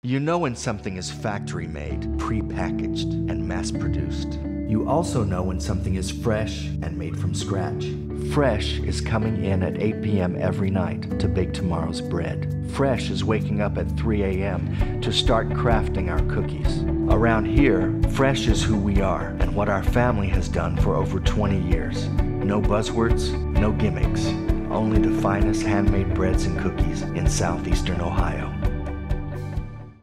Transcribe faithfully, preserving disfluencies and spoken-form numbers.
You know when something is factory-made, pre-packaged, and mass-produced. You also know when something is fresh and made from scratch. Fresh is coming in at eight p m every night to bake tomorrow's bread. Fresh is waking up at three a m to start crafting our cookies. Around here, Fresh is who we are and what our family has done for over twenty years. No buzzwords, no gimmicks, only the finest handmade breads and cookies in southeastern Ohio.